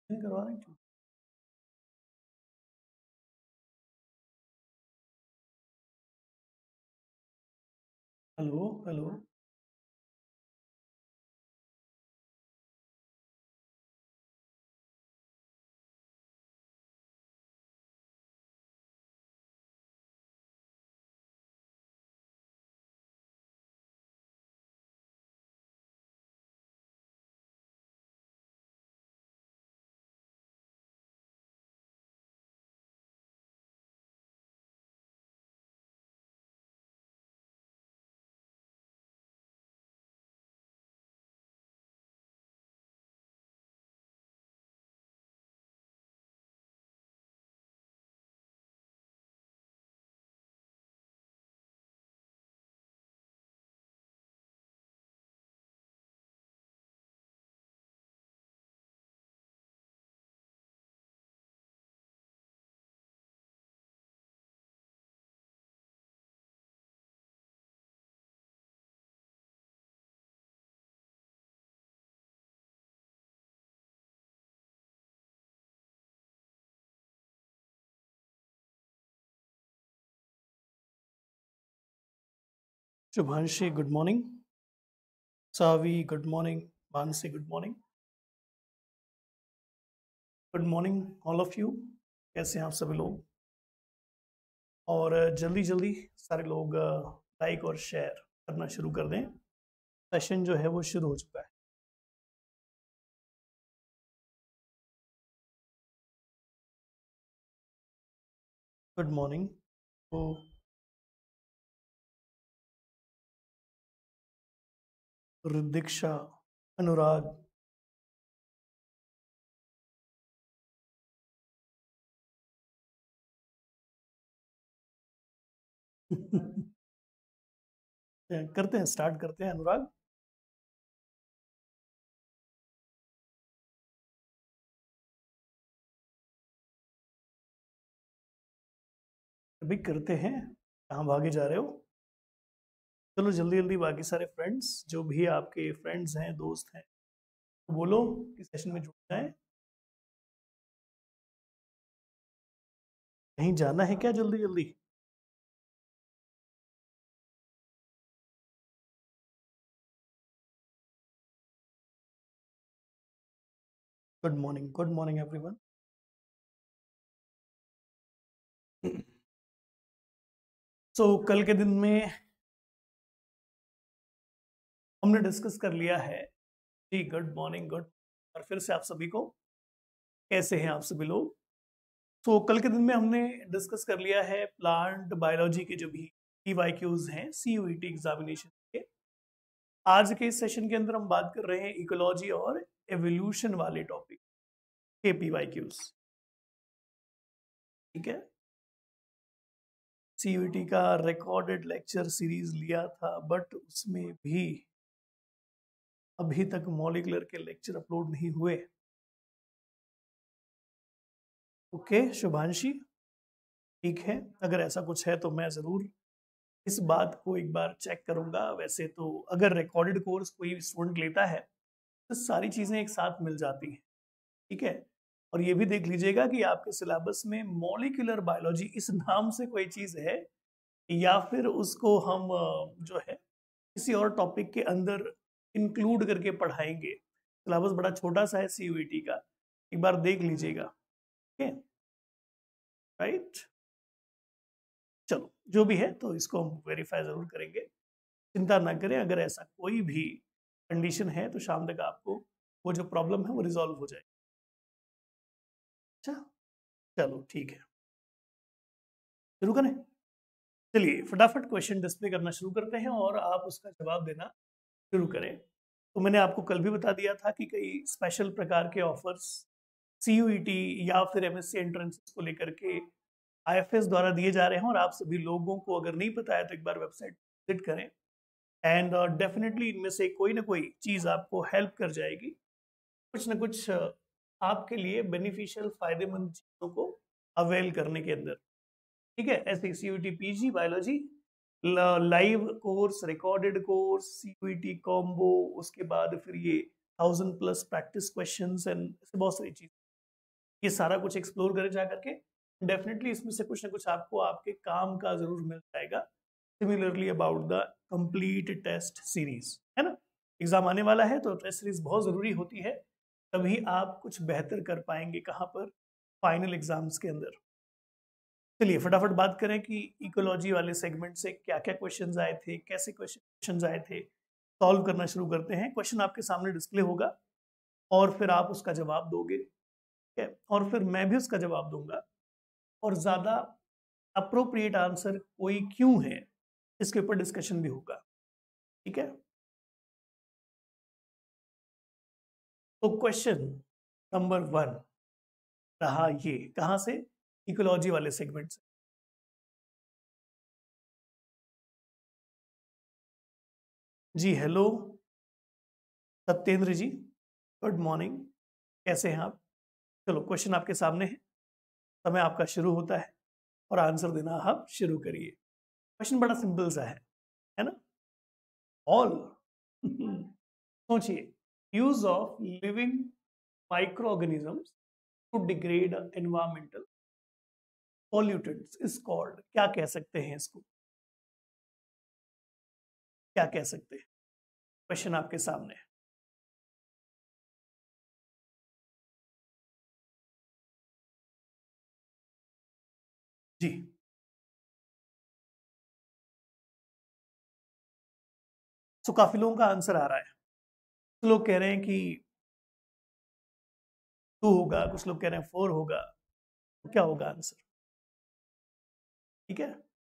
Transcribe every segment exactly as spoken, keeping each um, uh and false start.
करवा रहे हैं। Hello hello. Shubhanshi good morning. Savi good morning. Mansi good morning. Good morning all of you. कैसे हैं आप सभी लोग? और जल्दी जल्दी सारे लोग लाइक और शेयर करना शुरू कर दें। सेशन जो है वो शुरू हो चुका है। Good morning. तो दीक्षा, अनुराग, करते हैं, स्टार्ट करते हैं। अनुराग अभी करते हैं। कहाँ भागे जा रहे हो? चलो जल्दी जल्दी बाकी सारे फ्रेंड्स, जो भी आपके फ्रेंड्स हैं, दोस्त हैं, तो बोलो कि सेशन में जुड़ जाए। कहीं जाना है क्या जल्दी जल्दी? Good morning, good morning everyone. So कल के दिन में हमने डिस्कस कर लिया है जी। Good morning, good. और फिर से आप सभी को, कैसे हैं आप सभी लोग? तो so, कल के दिन में हमने डिस्कस कर लिया है प्लांट बायोलॉजी के जो भी पीवाईक्यूज हैं सीयूईटी एग्जामिनेशन के। आज के इस सेशन के अंदर हम बात कर रहे हैं इकोलॉजी और एवोल्यूशन वाले टॉपिक के पीवाईक्यूज। ठीक है। सीयूईटी का रिकॉर्डेड लेक्चर सीरीज लिया था, बट उसमें भी अभी तक मॉलिक्यूलर के लेक्चर अपलोड नहीं हुए। ओके शुभांशी, ठीक है। अगर ऐसा कुछ है तो मैं ज़रूर इस बात को एक बार चेक करूंगा। वैसे तो अगर रिकॉर्डेड कोर्स कोई स्टूडेंट लेता है तो सारी चीज़ें एक साथ मिल जाती हैं। ठीक है। और ये भी देख लीजिएगा कि आपके सिलेबस में मॉलिक्यूलर बायोलॉजी इस नाम से कोई चीज़ है, या फिर उसको हम जो है किसी और टॉपिक के अंदर इंक्लूड करके पढ़ाएंगे। सिलेबस बड़ा छोटा सा है सीयूईटी का, एक बार देख लीजिएगा। ठीक है, राइट। चलो जो भी है तो इसको हम वेरीफाई जरूर करेंगे, चिंता ना करें। अगर ऐसा कोई भी कंडीशन है तो शाम तक आपको वो जो प्रॉब्लम है वो रिजॉल्व हो जाएगी। अच्छा चलो ठीक है, शुरू करें। चलिए फटाफट क्वेश्चन डिस्प्ले करना शुरू करते हैं और आप उसका जवाब देना शुरू करें। तो मैंने आपको कल भी बता दिया था कि कई स्पेशल प्रकार के ऑफर्स सीयूईटी या फिर एमएससी एंट्रेंस को लेकर के आईएफएस द्वारा दिए जा रहे हैं, और आप सभी लोगों को अगर नहीं पता है तो एक बार वेबसाइट विजिट करें। एंड डेफिनेटली इनमें से कोई ना कोई चीज़ आपको हेल्प कर जाएगी, कुछ ना कुछ uh, आपके लिए बेनिफिशियल फायदेमंद चीज़ों को अवेल करने के अंदर। ठीक है। ऐसे CUET PG biology live course, recorded course, CUET combo, उसके बाद फिर ये thousand plus practice questions and बहुत सारी चीज़। ये सारा कुछ एक्सप्लोर करें जा करके, डेफिनेटली इसमें से कुछ ना कुछ आपको आपके काम का जरूर मिल जाएगा। Similarly about the complete test series, है ना। एग्जाम आने वाला है तो टेस्ट सीरीज बहुत जरूरी होती है, तभी आप कुछ बेहतर कर पाएंगे कहाँ पर, फाइनल एग्जाम्स के अंदर। चलिए फटाफट बात करें कि इकोलॉजी वाले सेगमेंट से क्या क्या क्वेश्चंस आए थे, कैसे क्वेश्चंस आए थे, सॉल्व करना शुरू करते हैं। क्वेश्चन आपके सामने डिस्प्ले होगा और फिर आप उसका जवाब दोगे, ठीक है, और फिर मैं भी उसका जवाब दूंगा, और ज्यादा अप्रोप्रिएट आंसर कोई क्यों है इसके ऊपर डिस्कशन भी होगा, ठीक है। तो क्वेश्चन नंबर वन रहा ये, कहां से, इकोलॉजी वाले सेगमेंट से। जी hello Satyendra ji, good morning, कैसे हैं आप। चलो क्वेश्चन आपके सामने है, समय आपका शुरू होता है और आंसर देना आप शुरू करिए। क्वेश्चन बड़ा सिंपल सा है है ना। ऑल सोचिए, use of living micro organisms to degrade environmental pollutants is called, क्या कह सकते हैं इसको, क्या कह सकते हैं। क्वेश्चन आपके सामने है। जी, तो काफी लोगों का आंसर आ रहा है। कुछ लोग कह रहे हैं कि टू होगा, कुछ लोग कह रहे हैं फोर होगा, तो क्या होगा आंसर, ठीक है।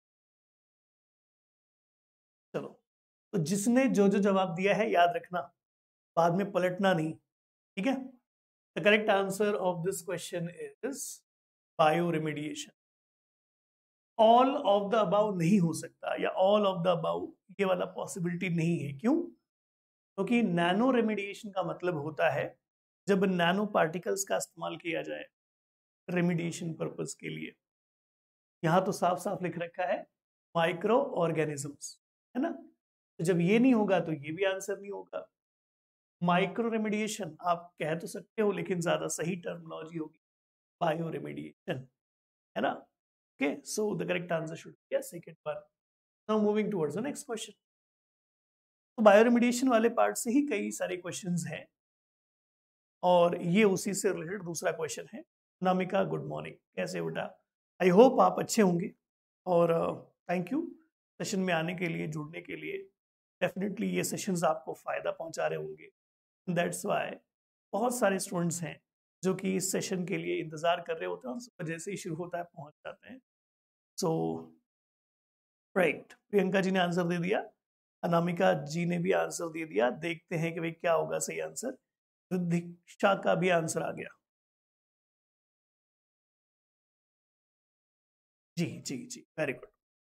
चलो, तो जिसने जो जो जवाब दिया है याद रखना, बाद में पलटना नहीं, ठीक है। The correct answer of this question is bio remediation. All of the above नहीं हो सकता, या ऑल ऑफ द अबाउ ये वाला पॉसिबिलिटी नहीं है। क्यों? क्योंकि नैनो रेमेडिएशन का मतलब होता है जब नैनो पार्टिकल्स का इस्तेमाल किया जाए रेमेडिएशन पर्पस के लिए। यहाँ तो साफ साफ लिख रखा है माइक्रो ऑर्गेनिजम्स, है ना। तो जब ये नहीं होगा तो ये भी आंसर नहीं होगा। माइक्रो रेमेडिएशन आप कह तो सकते हो, लेकिन ज्यादा सही टर्मिनोलॉजी होगी बायो रेमेडिएशन, है ना। Okay, so the correct answer should be second one. Now moving towards the next question. तो बायो रेमेडिएशन वाले पार्ट से ही कई सारे क्वेश्चंस हैं, और ये उसी से रिलेटेड दूसरा क्वेश्चन है। नामिका गुड मॉर्निंग, कैसे बेटा, आई होप आप अच्छे होंगे, और थैंक यू सेशन में आने के लिए, जुड़ने के लिए। डेफिनेटली ये सेशंस आपको फ़ायदा पहुंचा रहे होंगे, दैट्स वाई बहुत सारे स्टूडेंट्स हैं जो कि इस सेशन के लिए इंतज़ार कर रहे होते हैं, और सुबह जैसे ही शुरू होता है पहुंच जाते हैं। सो राइट, प्रियंका जी ने आंसर दे दिया, अनामिका जी ने भी आंसर दे दिया। देखते हैं कि भाई क्या होगा सही आंसर। दीक्षा का भी आंसर आ गया। जी जी जी, वेरी गुड।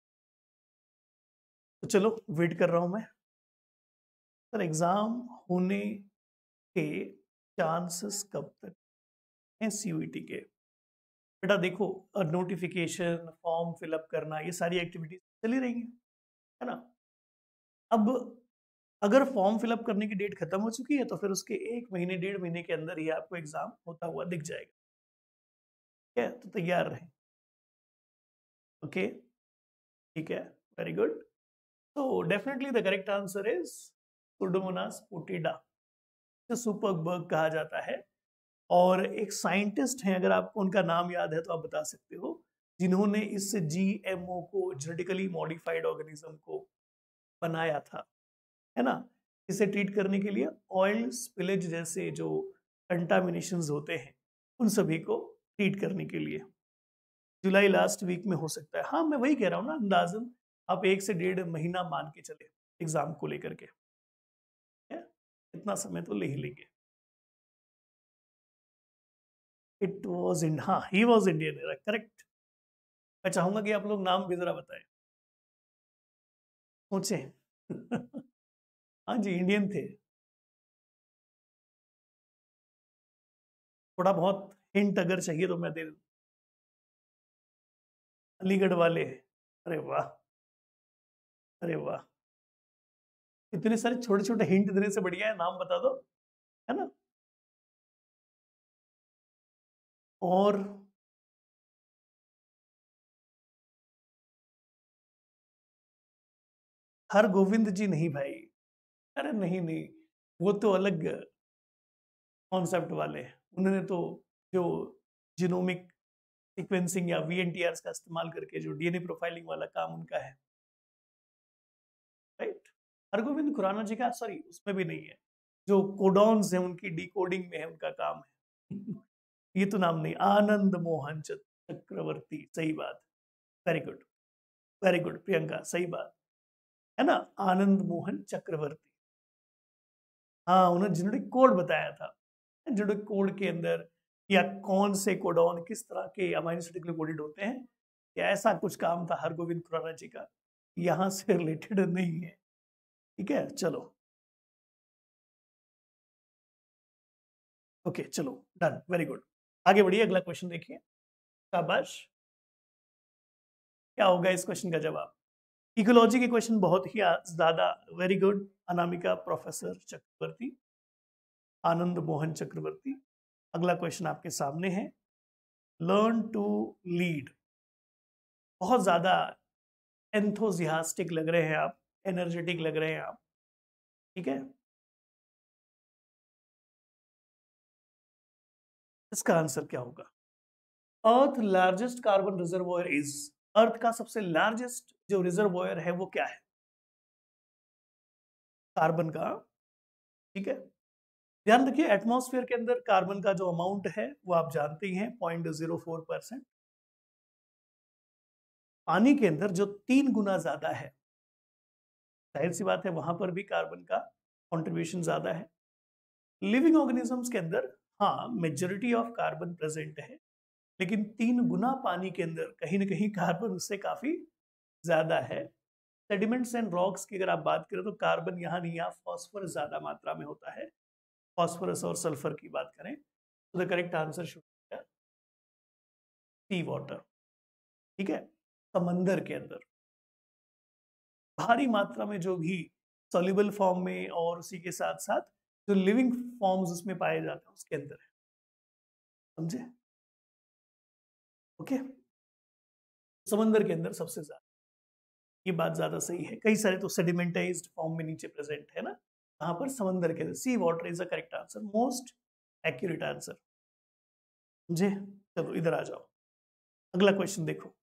तो चलो वेट कर रहा हूं मैं। सर एग्जाम होने के चांसेस कब तक हैं सीयूईटी के। बेटा देखो, नोटिफिकेशन, फॉर्म फिलअप करना, ये सारी एक्टिविटीज चली रहेंगी, है ना। अब अगर फॉर्म फिलअप करने की डेट खत्म हो चुकी है तो फिर उसके एक महीने डेढ़ महीने के अंदर ही आपको एग्जाम होता हुआ दिख जाएगा, ठीक है। तो तैयार रहें, ओके, ठीक है, वेरी गुड। तो definitely the correct answer is Pseudomonas putida, super bug कहा जाता है। और एक साइंटिस्ट हैं, अगर आपको उनका नाम याद है तो आप बता सकते हो, जिन्होंने इस जीएमओ को, जेनेटिकली मॉडिफाइड ऑर्गेनिज्म को बनाया था, है ना। इसे ट्रीट करने के लिए ऑयल स्पिलेज जैसे जो कंटामिनेशंस होते हैं उन सभी को ट्रीट करने के लिए जुलाई लास्ट वीक में हो सकता है। हाँ मैं वही कह रहा हूँ ना, अंदाजन आप एक से डेढ़ महीना मान के चले एग्जाम को लेकर के, है? इतना समय तो ले ही लेंगे। इट वॉज इन हाँ ही वॉज इंडियन, करेक्ट। मैं चाहूंगा कि आप लोग नाम भी जरा बताएं, सोचे। हाँ जी, इंडियन थे। थोड़ा बहुत हिंट अगर चाहिए तो मैं दे दूं। अलीगढ़ वाले, अरे वाह, अरे वाह, इतने सारे छोटे छोटे हिंट देने से बढ़िया है नाम बता दो, है ना। और हर गोविंद जी नहीं भाई, अरे नहीं नहीं, वो तो अलग कॉन्सेप्ट वाले हैं। उन्होंने तो जो जीनोमिक सीक्वेंसिंग या वीएनटीआर का इस्तेमाल करके जो डीएनए प्रोफाइलिंग वाला काम उनका है, राइट। हरगोविंद खुराना जी का सॉरी उसमें भी नहीं है, जो कोडॉन्स है उनकी डिकोडिंग में है उनका काम है। ये तो नाम नहीं, आनंद मोहन चक्रवर्ती, सही बात, very good, very good Priyanka, सही बात है ना, आनंद मोहन चक्रवर्ती। हाँ, उन्होंने जेनेटिक कोड बताया था, जेनेटिक कोड के अंदर या कौन से कोडॉन किस तरह के अमाइनो एसिड कोडेड होते हैं, या ऐसा कुछ काम था हरगोविंद खुराना जी का, यहाँ से रिलेटेड नहीं है। ठीक है, चलो ओके, चलो डन, वेरी गुड, आगे बढ़िए, अगला क्वेश्चन देखिए। शाबाश, क्या होगा इस क्वेश्चन का जवाब? इकोलॉजी के क्वेश्चन बहुत ही ज्यादा, very good Anamika, professor Chakraborty, Anand Mohan Chakraborty. अगला क्वेश्चन आपके सामने है, लर्न टू लीड। बहुत ज्यादा एंथोजियास्टिक लग रहे हैं आप, एनर्जेटिक लग रहे हैं आप, ठीक है। इसका आंसर क्या होगा? Earth largest carbon reservoir is, earth का सबसे लार्जेस्ट जो रिजर्वोयर है वो क्या है? कार्बन का, ठीक है। ध्यान रखिए, एटमॉस्फेयर के अंदर कार्बन का जो अमाउंट है वो आप जानते ही हैं, पॉइंट जीरो फोर परसेंट। पानी के अंदर जो तीन गुना ज्यादा है, जाहिर सी बात है वहां पर भी कार्बन का कंट्रीब्यूशन ज्यादा है। लिविंग ऑर्गेनिजम्स के अंदर हाँ मेजोरिटी ऑफ कार्बन प्रेजेंट है, लेकिन तीन गुना पानी के अंदर कहीं ना कहीं कार्बन उससे काफी ज्यादा है। सेडिमेंट्स एंड रॉक्स की अगर आप बात करें तो कार्बन यहाँ नहीं, यहाँ फॉस्फोरस ज्यादा मात्रा में होता है। फॉस्फोरस और सल्फर की बात करें तो the correct answer should be sea water, ठीक है। समंदर के अंदर भारी मात्रा में जो भी सॉल्युबल फॉर्म में और उसी के साथ साथ जो लिविंग फॉर्म्स उसमें पाए जाते हैं उसके अंदर है, समझे? ओके, समंदर के अंदर सबसे ज्यादा, ये बात ज्यादा सही है। कई सारे तो सेडिमेंटाइज्ड फॉर्म में नीचे प्रेजेंट है ना, यहाँ पर समंदर के अंदर sea water is the correct answer, most accurate answer, समझे? चलो इधर आ जाओ, अगला क्वेश्चन देखो।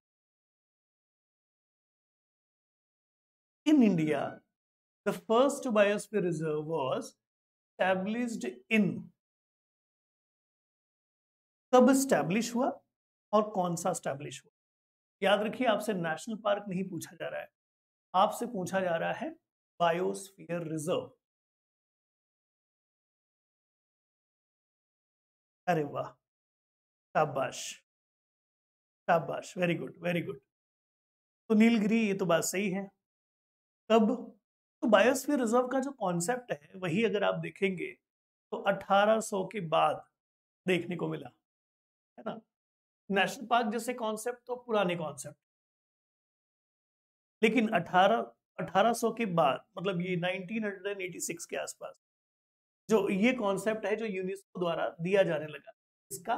In India the first biosphere reserve was established in, कब स्टैब्लिश हुआ और कौन सा स्टैब्लिश हुआ? याद रखिए, आपसे नेशनल पार्क नहीं पूछा जा रहा है, आपसे पूछा जा रहा है बायोस्फीयर रिजर्व। अरे वाह, शाबाश शाबाश, वेरी गुड वेरी गुड। तो नीलगिरी, ये तो बात सही है। कब? तो बायोस्फीयर रिजर्व का जो कॉन्सेप्ट है वही अगर आप देखेंगे तो अठारह सौ के बाद देखने को मिला, है ना। नेशनल पार्क जैसे कॉन्सेप्ट तो पुराने कॉन्सेप्ट, लेकिन अठारह अठारह सौ के बाद मतलब ये नाइनटीन एटी सिक्स के आसपास जो ये कॉन्सेप्ट है जो यूनेस्को द्वारा दिया जाने लगा, इसका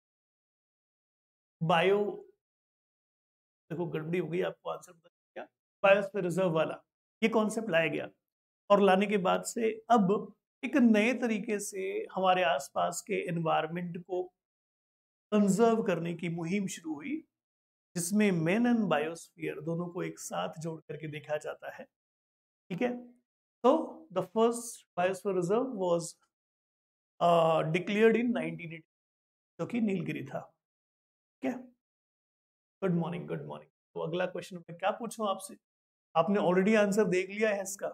बायो, देखो गड़बड़ी हो गई, आपको आंसर बता दिया, बायोस्फीयर रिजर्व वाला ये कॉन्सेप्ट लाया गया, और लाने के बाद से अब एक नए तरीके से हमारे आसपास के एनवायरनमेंट को कंजर्व करने की मुहिम शुरू हुई, जिसमें मेन एंड बायोस्फीयर दोनों को एक साथ जोड़ करके देखा जाता है, ठीक है। तो the first biosphere reserve was declared in nineteen eighty, जो कि नीलगिरी था, ठीक है। Good morning good morning. तो अगला क्वेश्चन मैं क्या पूछूं आपसे, आपने ऑलरेडी आंसर देख लिया है इसका,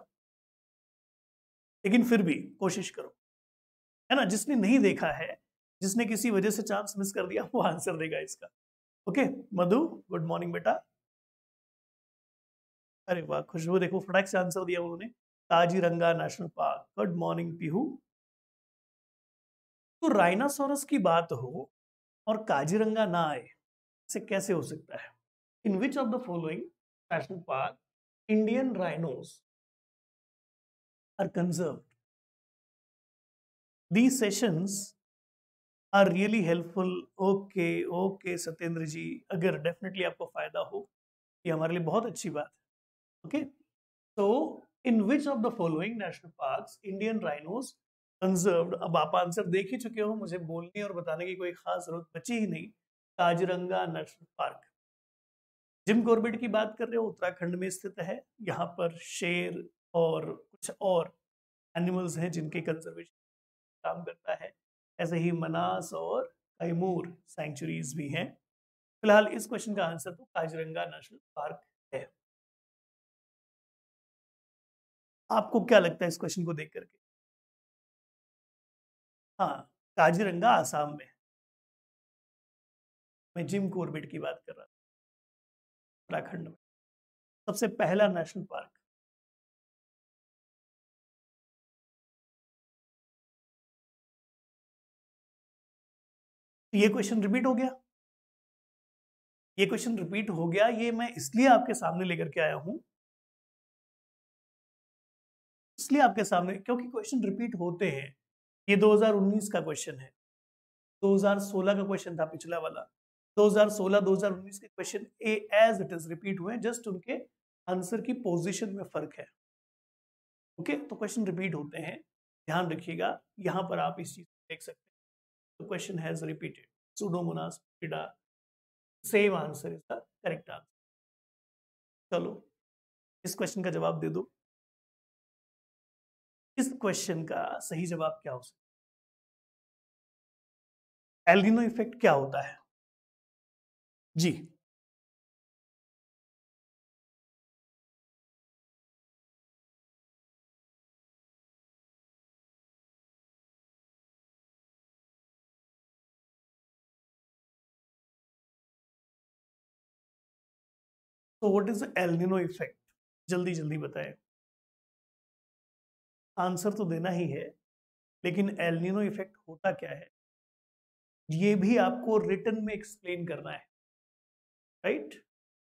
लेकिन फिर भी कोशिश करो, है ना। जिसने नहीं देखा है, जिसने किसी वजह से चांस मिस कर दिया, वो आंसर देगा इसका। ओके मधु, गुड मॉर्निंग बेटा। अरे वाह, खुशबू देखो फटाक से आंसर दिया उन्होंने, Kaziranga national park. Good morning Pihu. तो राइनासोरस की बात हो और काजीरंगा ना आए, से कैसे हो सकता है? In which of the following national park Indian rhinos are conserved? These sessions are really helpful. Okay okay Satyendra ji, अगर डेफिनेटली आपको फायदा हो, ये हमारे लिए बहुत अच्छी बात है। ओके, तो in which of the following national parks Indian rhinos conserved, अब आप आंसर देख ही चुके हो, मुझे बोलने और बताने की कोई खास जरूरत बची ही नहीं। Kaziranga national park, Jim Corbett की बात कर रहे हो, उत्तराखंड में स्थित है। यहाँ पर शेर और कुछ और एनिमल्स हैं जिनके कंजर्वेशन काम करता है। ऐसे ही मनास और कैमूर सेंचुरीज भी हैं। फिलहाल इस क्वेश्चन का आंसर तो काजीरंगा नेशनल पार्क है। आपको क्या लगता है इस क्वेश्चन को देख करके? हाँ, काजीरंगा आसाम में। मैं जिम कॉर्बेट की बात कर रहा था, उत्तराखंड में सबसे पहला नेशनल पार्क। तो ये क्वेश्चन रिपीट हो गया, ये क्वेश्चन रिपीट हो गया। ये मैं इसलिए आपके सामने लेकर के आया हूं, इसलिए आपके सामने क्योंकि क्वेश्चन रिपीट होते हैं। ये दो हज़ार उन्नीस का क्वेश्चन है, दो हज़ार सोलह का क्वेश्चन था पिछला वाला। दो हज़ार सोलह दो हज़ार उन्नीस के question a as it is repeat हुए, जस्ट उनके आंसर की पोजीशन में फर्क है। ओके, तो क्वेश्चन रिपीट होते हैं, ध्यान रखिएगा। यहां पर आप इस चीज को देख सकते हैं। The question has repeated, Pseudomonas putida, same answer is the correct answer. चलो, इस क्वेश्चन का जवाब दे दो। इस क्वेश्चन का सही जवाब क्या हो सकता है? एल नीनो इफेक्ट क्या होता है? जी, तो what is El Nino effect? जल्दी जल्दी बताएं। आंसर तो देना ही है, लेकिन एल नीनो इफेक्ट होता क्या है ये भी आपको रिटन में एक्सप्लेन करना है, राइट?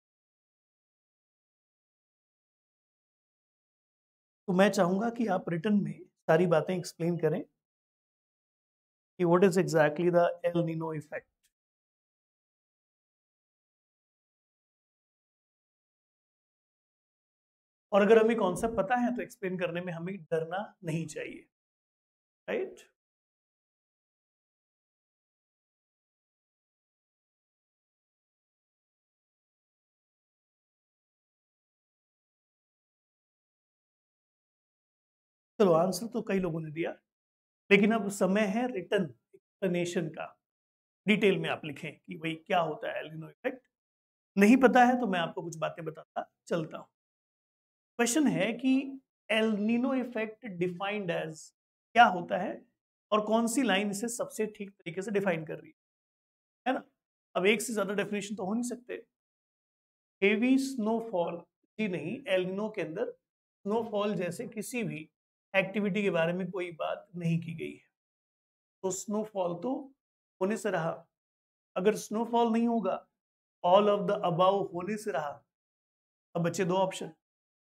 तो मैं चाहूंगा कि आप रिटन में सारी बातें एक्सप्लेन करें कि what is exactly the El Nino effect. और अगर हमें कॉन्सेप्ट पता है तो एक्सप्लेन करने में हमें डरना नहीं चाहिए, राइट? चलो, आंसर तो कई लोगों ने दिया, लेकिन अब समय है रिटन एक्सप्लेनेशन का। डिटेल में आप लिखें कि भाई क्या होता है एल नीनो इफेक्ट। नहीं पता है तो मैं आपको कुछ बातें बताता चलता हूं। क्वेश्चन है कि El Nino effect defined as क्या होता है, और कौन सी लाइन इसे सबसे ठीक तरीके से डिफाइन कर रही है, है ना? अब एक से ज्यादा डेफिनेशन तो हो नहीं सकते। हेवी स्नोफॉल, जी नहीं, एल नीनो के अंदर स्नोफॉल जैसे किसी भी एक्टिविटी के बारे में कोई बात नहीं की गई है। तो स्नोफॉल तो होने से रहा, अगर स्नोफॉल नहीं होगा, ऑल ऑफ द अबाउ होने से रहा। अब बचे दो ऑप्शन।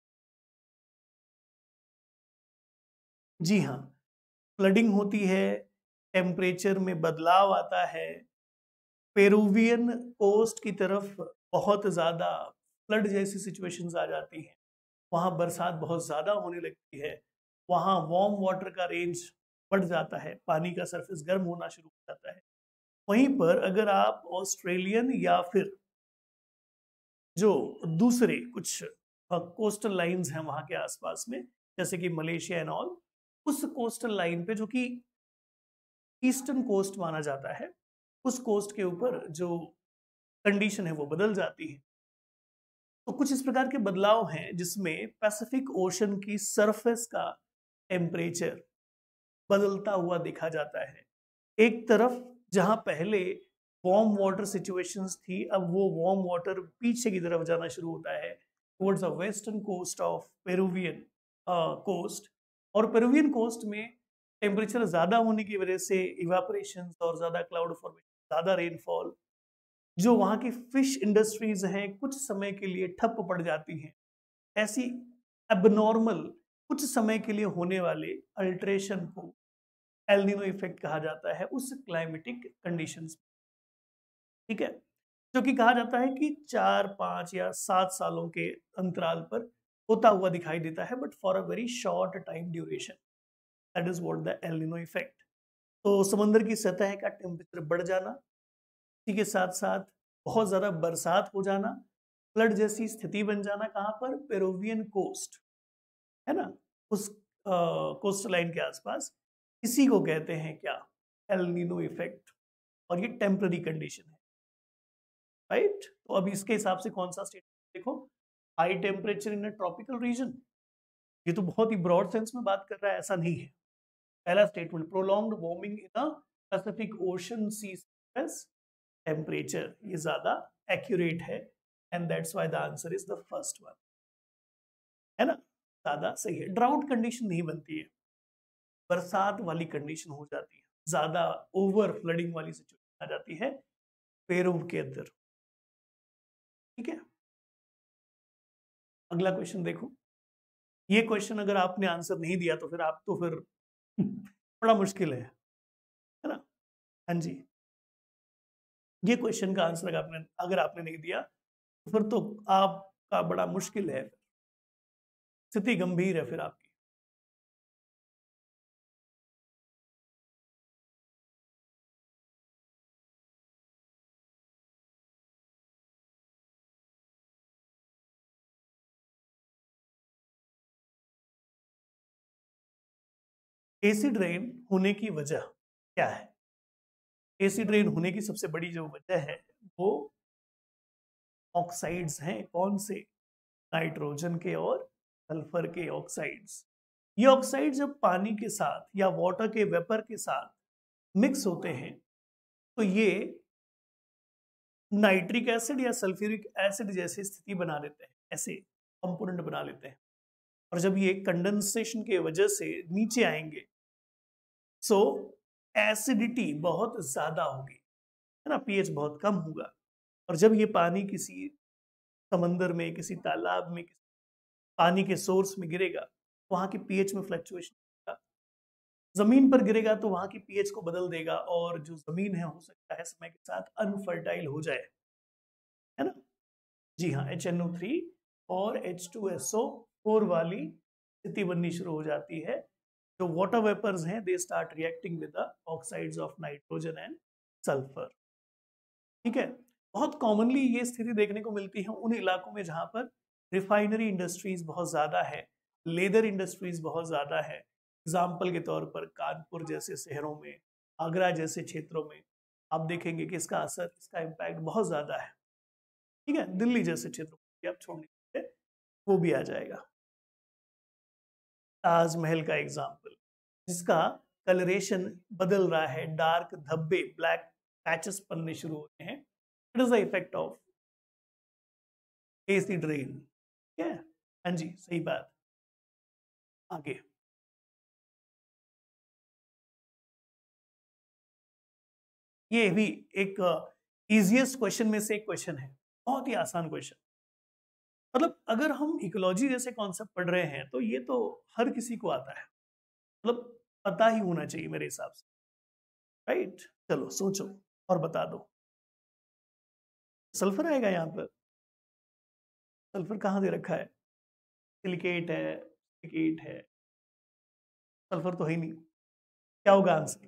जी हाँ, फ्लडिंग होती है, टेम्परेचर में बदलाव आता है, पेरुवियन कोस्ट की तरफ बहुत ज़्यादा फ्लड जैसी सिचुएशंस आ जाती हैं, वहाँ बरसात बहुत ज़्यादा होने लगती है, वहाँ वार्म वाटर का रेंज बढ़ जाता है, पानी का सरफेस गर्म होना शुरू हो जाता है। वहीं पर अगर आप ऑस्ट्रेलियन या फिर जो दूसरे कुछ कोस्टल लाइंस हैं वहाँ के आसपास में, जैसे कि मलेशिया एंड ऑल, उस कोस्टल लाइन पे जो कि ईस्टर्न कोस्ट माना जाता है, उस कोस्ट के ऊपर जो कंडीशन है वो बदल जाती है। तो कुछ इस प्रकार के बदलाव हैं जिसमें पैसिफिक ओशन की सरफेस का टेम्परेचर बदलता हुआ देखा जाता है। एक तरफ जहां पहले वार्म वाटर सिचुएशंस थी, अब वो वार्म वाटर पीछे की तरफ जाना शुरू होता है, towards the western coast of Peruvian coast. और पेरुवियन कोस्ट में टेम्परेचर ज़्यादा होने की वजह से इवापोरेशन और ज़्यादा क्लाउड फॉर्मेशन, ज़्यादा रेनफॉल, जो वहाँ की फिश इंडस्ट्रीज हैं कुछ समय के लिए ठप पड़ जाती हैं। ऐसी एबनॉर्मल कुछ समय के लिए होने वाले अल्ट्रेशन को एल नीनो इफेक्ट कहा जाता है उस क्लाइमेटिक कंडीशंस, ठीक है, जो कि कहा जाता है कि चार पांच या सात सालों के अंतराल पर होता हुआ दिखाई देता है, but for a very short time duration, that is what the El Nino effect. तो समंदर की सतह का टेम्परेचर बढ़ जाना, इसी के साथ साथ बहुत ज्यादा बरसात हो जाना, फ्लड जैसी स्थिति बन जाना, कहाँ पर, पेरुवियन कोस्ट, है ना, उस कोस्ट लाइन के आसपास, इसी को कहते हैं क्या, एल नीनो इफेक्ट। और ये टेम्पररी कंडीशन है, राइट। तो अब इसके हिसाब से कौन सा स्टेटमेंट देखो, high temperature in a tropical region, ये तो बहुत ही ब्रॉड सेंस में बात कर रहा है, ऐसा नहीं है। पहला statement, prolonged warming in a Pacific ocean sea surface temperature, ये ज्यादा एक्यूरेट है, and that's why the answer is the first one, है ना, ज्यादा सही है। ड्राउट कंडीशन नहीं बनती है, बरसात वाली कंडीशन हो जाती है, ज्यादा ओवर फ्लडिंग वाली सिचुएशन आ जाती है पेरू के अंदर, ठीक है। अगला क्वेश्चन देखो, ये क्वेश्चन अगर आपने आंसर नहीं दिया तो फिर आप तो फिर बड़ा मुश्किल है है ना। हाँ जी, ये क्वेश्चन का आंसर अगर आपने अगर आपने नहीं दिया तो फिर तो आपका बड़ा मुश्किल है, स्थिति गंभीर है फिर आपकी। एसिड रेन होने की वजह क्या है? एसिड रेन होने की सबसे बड़ी जो वजह है वो ऑक्साइड्स हैं। कौन से? नाइट्रोजन के और सल्फर के ऑक्साइड्स। ये ऑक्साइड जब पानी के साथ या वाटर के वेपर के साथ मिक्स होते हैं तो ये नाइट्रिक एसिड या सल्फ्यूरिक एसिड जैसी स्थिति बना लेते हैं, ऐसे कंपोनेंट बना लेते हैं। और जब ये कंडेंसेशन के वजह से नीचे आएंगे सो एसिडिटी बहुत ज्यादा होगी, है ना, पीएच बहुत कम होगा। और जब ये पानी किसी समंदर में, किसी तालाब में, किसी पानी के सोर्स में गिरेगा, वहां के पीएच में फ्लक्चुएशन होगा। जमीन पर गिरेगा तो वहां की पीएच को बदल देगा, और जो जमीन है हो सकता है समय के साथ अनफर्टाइल हो जाए, है ना। जी हाँ, एच एन ओ थ्री और H two S O four वाली स्थिति बननी शुरू हो जाती है। जो वाटर वेपर्स हैं they start reacting with the oxides of nitrogen and sulphur, ठीक है। बहुत कॉमनली ये स्थिति देखने को मिलती है उन इलाकों में जहां पर रिफाइनरी इंडस्ट्रीज बहुत ज्यादा है, लेदर इंडस्ट्रीज बहुत ज्यादा है। एग्जाम्पल के तौर पर कानपुर जैसे शहरों में, आगरा जैसे क्षेत्रों में आप देखेंगे कि इसका असर, इसका इम्पैक्ट बहुत ज्यादा है, ठीक है। दिल्ली जैसे क्षेत्रों को आप छोड़ नहीं सकते, वो भी आ जाएगा। ताजमहल का एग्जाम्पल, जिसका कलरेशन बदल रहा है, डार्क धब्बे, ब्लैक पैचेस बनने शुरू होते हैं, it is the effect of acid rain, ठीक है। हाँ जी, सही बात। आगे, ये भी एक इजिएस्ट क्वेश्चन में से एक क्वेश्चन है, बहुत ही आसान क्वेश्चन। मतलब अगर हम इकोलॉजी जैसे कॉन्सेप्ट पढ़ रहे हैं तो ये तो हर किसी को आता है, मतलब पता ही होना चाहिए मेरे हिसाब से, राइट। चलो सोचो और बता दो। सल्फर आएगा यहाँ पर? सल्फर कहाँ दे रखा है? सिलिकेट है, सिलिकेट है, सल्फर तो है ही नहीं। क्या होगा answer?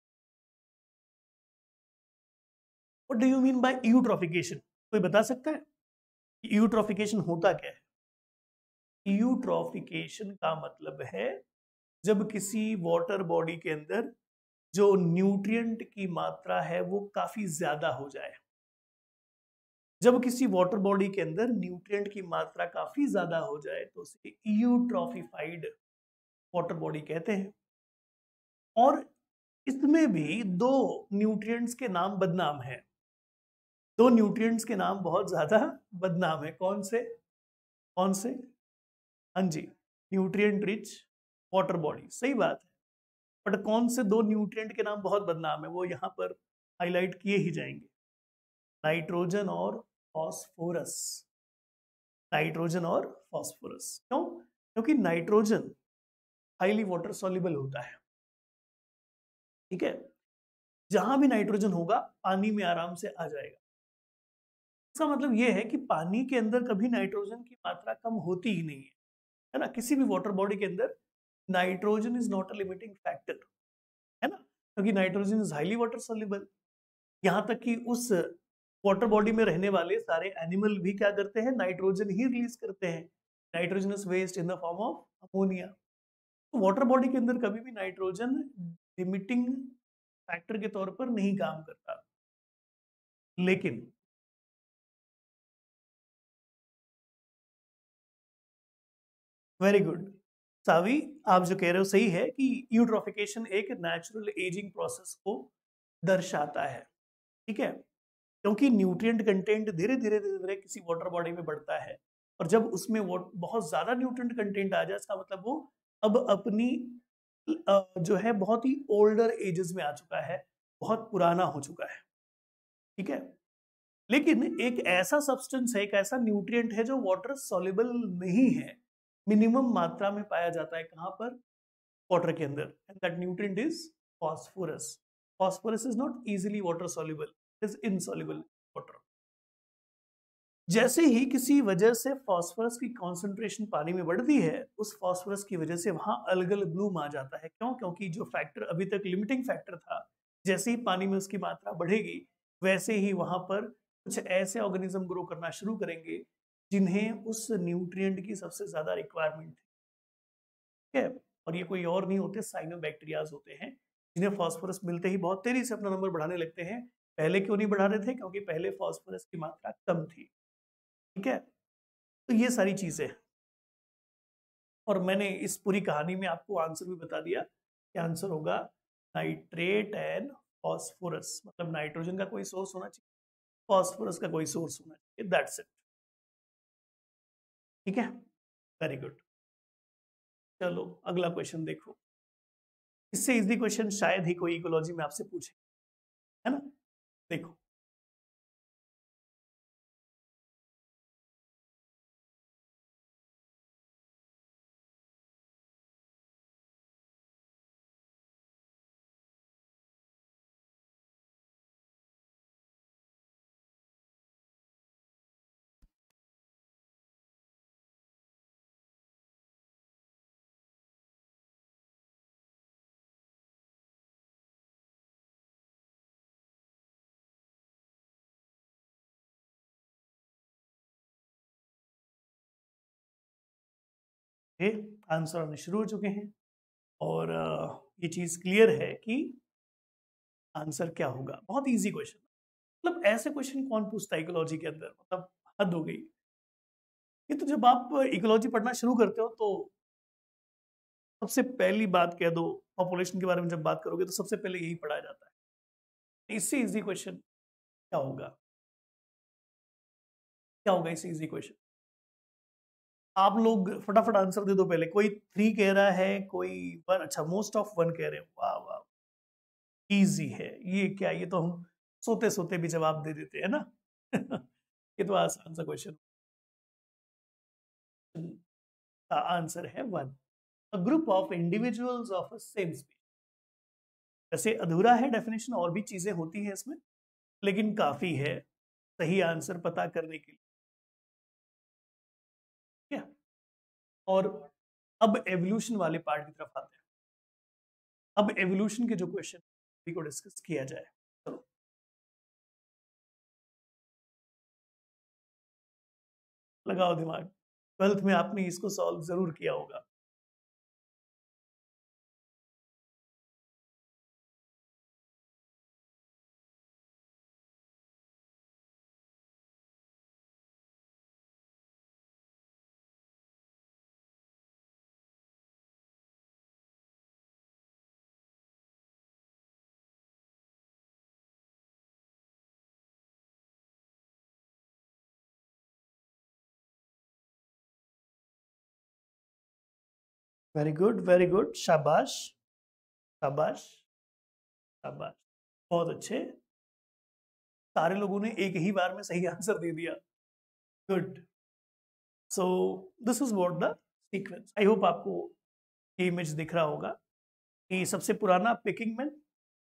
What do you mean by eutrophication? कोई बता सकता है यूट्रॉफिकेशन होता क्या है? यूट्रॉफिकेशन का मतलब है जब किसी वाटर बॉडी के अंदर जो न्यूट्रिएंट की मात्रा है वो काफी ज्यादा हो जाए। जब किसी वाटर बॉडी के अंदर न्यूट्रिएंट की मात्रा काफी ज्यादा हो जाए तो उसे यूट्रॉफिफाइड वाटर बॉडी कहते हैं। और इसमें भी दो न्यूट्रिएंट्स के नाम बदनाम हैं, दो न्यूट्रिएंट्स के नाम बहुत ज्यादा बदनाम है। कौन से? कौन से? हाँ जी, न्यूट्रिएंट रिच वाटर बॉडी, सही बात है। बट कौन से दो न्यूट्रिएंट के नाम बहुत बदनाम है वो यहाँ पर हाईलाइट किए ही जाएंगे, नाइट्रोजन और फॉस्फोरस। नाइट्रोजन और फॉस्फोरस क्यों? क्योंकि नाइट्रोजन हाईली वाटर सॉल्युबल होता है, ठीक है, जहां भी नाइट्रोजन होगा पानी में आराम से आ जाएगा। इसका मतलब ये है कि पानी के अंदर कभी नाइट्रोजन की मात्रा कम होती ही नहीं है, है ना। किसी भी वाटर बॉडी के अंदर nitrogen is not a limiting factor, है ना, क्योंकि nitrogen is highly water soluble. यहाँ तक कि उस वाटर बॉडी में रहने वाले सारे एनिमल भी क्या करते हैं, नाइट्रोजन ही रिलीज करते हैं, nitrogenous waste in the form of ammonia. तो वाटर बॉडी के अंदर कभी भी नाइट्रोजन लिमिटिंग फैक्टर के तौर पर नहीं काम करता। लेकिन वेरी गुड सावी, आप जो कह रहे हो सही है कि यूट्रोफिकेशन एक नेचुरल एजिंग प्रोसेस को दर्शाता है, ठीक है, क्योंकि न्यूट्रिएंट कंटेंट धीरे धीरे धीरे धीरे किसी वाटर बॉडी में बढ़ता है, और जब उसमें वो बहुत ज्यादा न्यूट्रिएंट कंटेंट आ जाए, इसका मतलब वो अब अपनी अ, जो है बहुत ही ओल्डर एजेस में आ चुका है, बहुत पुराना हो चुका है, ठीक है। लेकिन एक ऐसा सब्सटेंस है, एक ऐसा न्यूट्रिएंट है जो वाटर सॉल्युबल नहीं है, मिनिमम मात्रा में पाया जाता है कहाँ पर, वाटर के अंदर, and that nutrient is phosphorus. Phosphorus is not easily water soluble, it is insoluble water. जैसे ही किसी वजह से फास्फोरस की कॉन्सेंट्रेशन पानी में बढ़ती है, उस फास्फोरस की वजह से वहां अलगल ब्लूम आ जाता है। क्यों? क्योंकि जो फैक्टर अभी तक लिमिटिंग फैक्टर था, जैसे ही पानी में उसकी मात्रा बढ़ेगी, वैसे ही वहां पर कुछ ऐसे ऑर्गेनिज्म ग्रो करना शुरू करेंगे जिन्हें उस न्यूट्रिएंट की सबसे ज्यादा रिक्वायरमेंट है, ठीक है। और ये कोई और नहीं होते, साइनोबैक्टीरियाज होते हैं, जिन्हें फास्फोरस मिलते ही बहुत तेजी से अपना नंबर बढ़ाने लगते हैं। पहले क्यों नहीं बढ़ा रहे थे? क्योंकि पहले फास्फोरस की मात्रा कम थी, ठीक है। तो ये सारी चीजें, और मैंने इस पूरी कहानी में आपको आंसर भी बता दिया कि आंसर होगा नाइट्रेट एंड फास्फोरस, मतलब नाइट्रोजन का कोई सोर्स होना चाहिए, फास्फोरस का कोई सोर्स होना चाहिए, दैट्स इट, ठीक है। Very good. चलो अगला क्वेश्चन देखो, इससे इजी क्वेश्चन शायद ही कोई इकोलॉजी में आपसे पूछे, है ना। देखो, ये आंसर आने शुरू हो चुके हैं, और अ, ये चीज क्लियर है कि आंसर क्या होगा। बहुत इजी क्वेश्चन, मतलब ऐसे क्वेश्चन कौन पूछता है इकोलॉजी के अंदर, मतलब हद हो गई। ये तो जब आप इकोलॉजी पढ़ना शुरू करते हो तो सबसे पहली बात कह दो, पॉपुलेशन के बारे में जब बात करोगे तो सबसे पहले यही पढ़ा जाता है। इससे इजी क्वेश्चन क्या होगा, क्या होगा इससे इजी क्वेश्चन? आप लोग फटाफट आंसर दे दो पहले। कोई थ्री कह रहा है, कोई वन, अच्छा मोस्ट ऑफ वन कह रहे हो, वाह वाह, इजी है ये। क्या, ये तो हम सोते सोते भी जवाब दे देते हैं ना। ये तो आसान सा क्वेश्चन। आंसर है one, a group of individuals of a same species. वैसे अधूरा है डेफिनेशन, और भी चीजें होती हैं इसमें, लेकिन काफी है सही आंसर पता करने के लिए, ठीक है। और अब एवोल्यूशन वाले पार्ट की तरफ आते हैं। अब एवोल्यूशन के जो क्वेश्चन को डिस्कस किया जाए, चलो लगाओ दिमाग, ट्वेल्थ में आपने इसको सॉल्व जरूर किया होगा। वेरी गुड, वेरी गुड, शाबाश शाबाश शाबाश, बहुत अच्छे। सारे लोगों ने एक ही बार में सही आंसर दे दिया, good. So this is what the sequence. I hope आपको ये इमेज दिख रहा होगा कि सबसे पुराना पिकिंग मैन,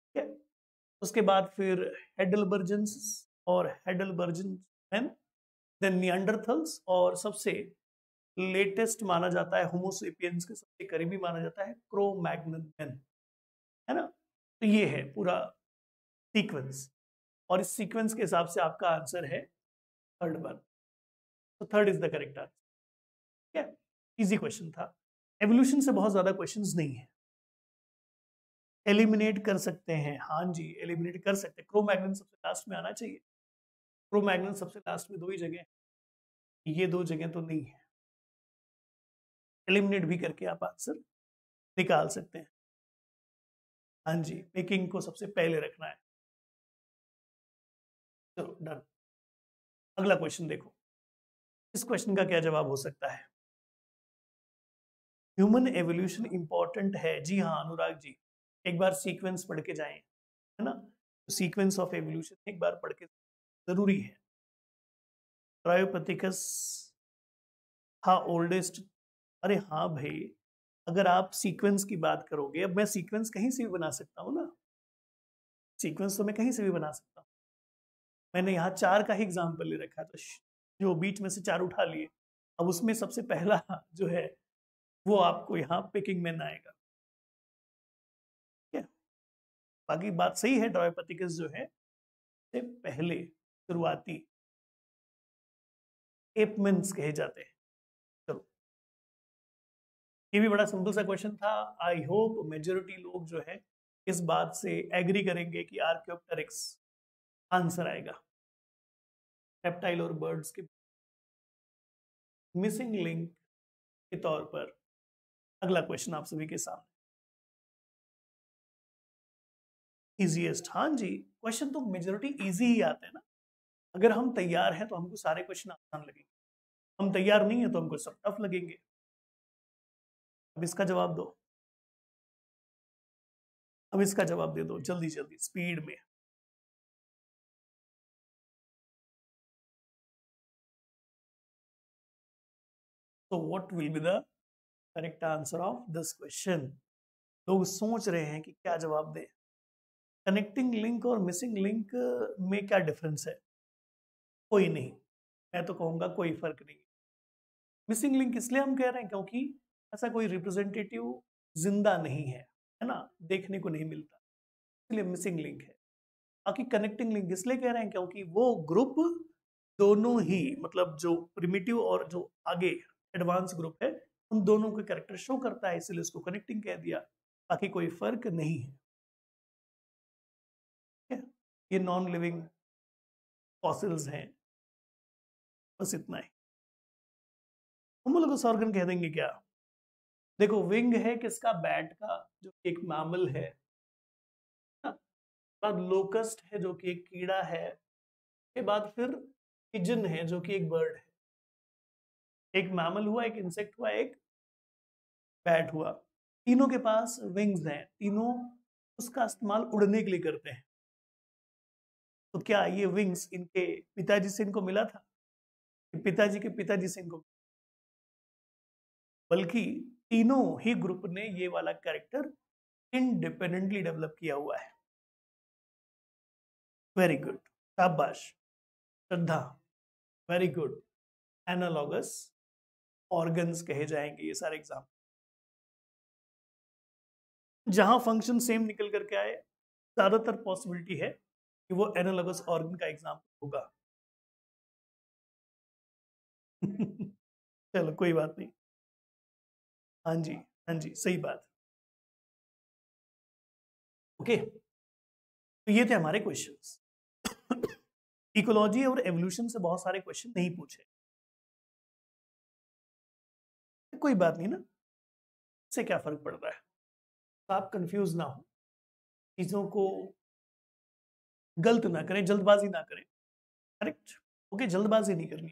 ठीक है, उसके बाद फिर हेडलबर्जेंस और हेडलबर्जन मैन, देन निएंडरथल्स, और सबसे लेटेस्ट माना जाता है होमोसेपियंस के सबसे करीबी माना जाता है क्रो मैग्नन मैन, है ना। तो ये है पूरा सीक्वेंस, और इस सीक्वेंस के हिसाब से आपका आंसर है थर्ड वन। तो third is the correct answer. ठीक है, इजी क्वेश्चन था। एवोल्यूशन से बहुत ज्यादा क्वेश्चंस नहीं है, एलिमिनेट कर सकते हैं, हाँ जी एलिमिनेट कर सकते हैं। क्रोमैग्नन सबसे लास्ट में आना चाहिए, क्रोमैग्नन सबसे लास्ट में दो ही जगह, ये दो जगह तो नहीं है, एलिमिनेट भी करके आप आंसर निकाल सकते हैं। हाँ जी, पेकिंग को सबसे पहले रखना है। चलो डन। अगला क्वेश्चन देखो, इस क्वेश्चन का क्या जवाब हो सकता है। ह्यूमन एवोल्यूशन इंपॉर्टेंट है, जी हाँ अनुराग जी, एक बार सीक्वेंस पढ़ के जाएं, है ना। सीक्वेंस ऑफ एवोल्यूशन एक बार पढ़ के जरूरी है। ट्रायोपेथिकस हाँ ओल्डेस्ट, अरे हाँ भाई, अगर आप सीक्वेंस की बात करोगे, अब मैं सीक्वेंस कहीं से भी बना सकता हूँ ना, सीक्वेंस तो मैं कहीं से भी बना सकता हूँ। मैंने यहाँ चार का ही एग्जाम्पल ले रखा था, जो बीच में से चार उठा लिए, अब उसमें सबसे पहला जो है वो आपको यहाँ पिकिंग में आएगा। ठीक है, बाकी बात सही है, ट्रायोपेथिकस जो है से पहले शुरुआती एपमेंस कहे जाते हैं। चलो, ये भी बड़ा सिंपल सा क्वेश्चन था। आई होप मेजोरिटी लोग जो है इस बात से एग्री करेंगे कि आर्कियोप्टेरिक्स आंसर आएगा। रेप्टाइल और बर्ड्स के मिसिंग लिंक के तौर पर अगला क्वेश्चन आप सभी के सामने। इजीएस्ट, हाँ जी, क्वेश्चन तो मेजोरिटी इजी ही आते हैं ना। अगर हम तैयार हैं तो हमको सारे क्वेश्चन आसान लगेंगे, हम तैयार नहीं है तो हमको सब टफ लगेंगे। अब इसका जवाब दो, अब इसका जवाब दे दो जल्दी जल्दी स्पीड में। तो what will be the correct answer of this question. लोग सोच रहे हैं कि क्या जवाब दें। कनेक्टिंग लिंक और मिसिंग लिंक में क्या डिफरेंस है? कोई नहीं, मैं तो कहूंगा कोई फर्क नहीं। मिसिंग लिंक इसलिए हम कह रहे हैं क्योंकि ऐसा कोई रिप्रेजेंटेटिव जिंदा नहीं है, है ना, देखने को नहीं मिलता, इसलिए मिसिंग लिंक है। बाकी कनेक्टिंग लिंक इसलिए कह रहे हैं क्योंकि वो ग्रुप दोनों ही, मतलब जो प्रिमिटिव और जो आगे एडवांस ग्रुप है, उन दोनों के कैरेक्टर शो करता है, इसलिए उसको कनेक्टिंग कह दिया। बाकी कोई फर्क नहीं है। ठीक है? ये नॉन लिविंग फॉसिल्स हैं, बस इतना ही। होमोलोगस ऑर्गन कह देंगे क्या? देखो, विंग है किसका? बैट का, जो एक मैमल है। बाद लोकस्ट है जो कि एक कीड़ा है, के बाद फिर पिजन है जो कि एक बर्ड है। एक मैमल हुआ, एक इंसेक्ट हुआ, एक बैट हुआ। तीनों के पास विंग्स हैं, तीनों उसका इस्तेमाल उड़ने के लिए करते हैं। तो क्या ये विंग्स इनके पिताजी से इनको मिला था, पिताजी के पिताजी से इनको? बल्कि तीनों ही ग्रुप ने ये वाला कैरेक्टर इंडिपेंडेंटली डेवलप किया हुआ है। वेरी गुड, शाबाश Shraddha, very good. Analogous organs कहे जाएंगे ये सारे एग्जाम, जहां फंक्शन सेम निकल करके आए, ज्यादातर पॉसिबिलिटी है कि वो एनालॉगस ऑर्गन का एग्जाम होगा। चलो कोई बात नहीं, हाँ जी हाँ जी सही बात। ओके, तो ये थे हमारे क्वेश्चंस। इकोलॉजी और एवोल्यूशन से बहुत सारे क्वेश्चन नहीं पूछे, कोई बात नहीं ना, इससे क्या फर्क पड़ रहा है। तो आप कंफ्यूज ना हो, चीजों को गलत ना करें, जल्दबाजी ना करें। करेक्ट, ओके, जल्दबाजी नहीं करनी है।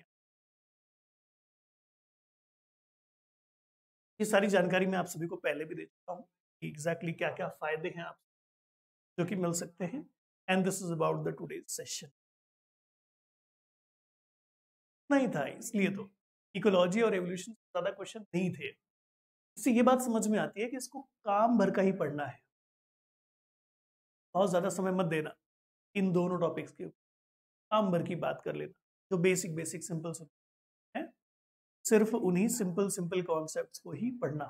ये सारी जानकारी मैं आप सभी को पहले भी दे चुका हूँ कि एग्जैक्टली क्या क्या फायदे हैं आप जो कि मिल सकते हैं। And this is about the today's session. नहीं था, इसलिए तो इकोलॉजी और एवोल्यूशन से ज्यादा क्वेश्चन नहीं थे। इससे ये बात समझ में आती है कि इसको काम भर का ही पढ़ना है, बहुत ज़्यादा समय मत देना इन दोनों टॉपिक्स के ऊपर, काम भर की बात कर लेना, जो बेसिक बेसिक सिंपल सिंपल है, सिर्फ उन्हीं सिंपल सिंपल कॉन्सेप्ट्स को ही पढ़ना।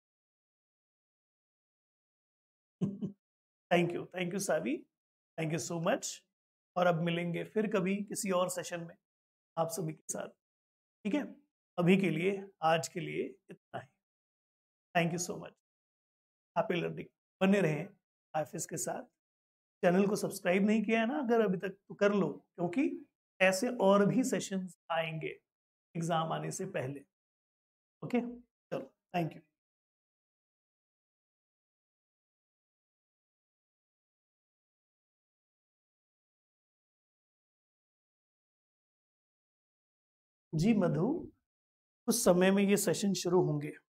Thank you, thank you Saavi, thank you so much. और अब मिलेंगे फिर कभी किसी और सेशन में आप सभी के साथ, ठीक है? अभी के लिए, आज के लिए इतना ही। Thank you so much. Happy learning. बने रहें हाफिज के साथ। चैनल को सब्सक्राइब नहीं किया है ना अगर अभी तक, तो कर लो, क्योंकि ऐसे और भी सेशंस आएंगे एग्जाम आने से पहले। ओके, चलो, थैंक यू। जी मधु, कुछ समय में ये सेशन शुरू होंगे।